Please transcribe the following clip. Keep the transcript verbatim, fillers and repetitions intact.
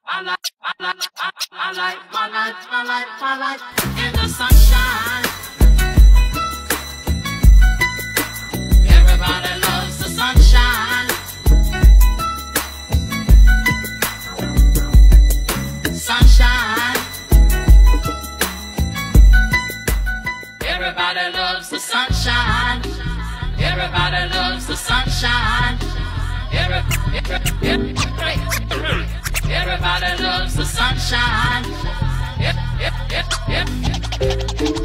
I like, I like, I, I like my life, my life, my life in the sunshine. Everybody loves the sunshine. Sunshine. Everybody loves the sunshine. Everybody loves the sunshine. Every, every, every, everybody loves the sunshine. Yep, yep, yep, yep.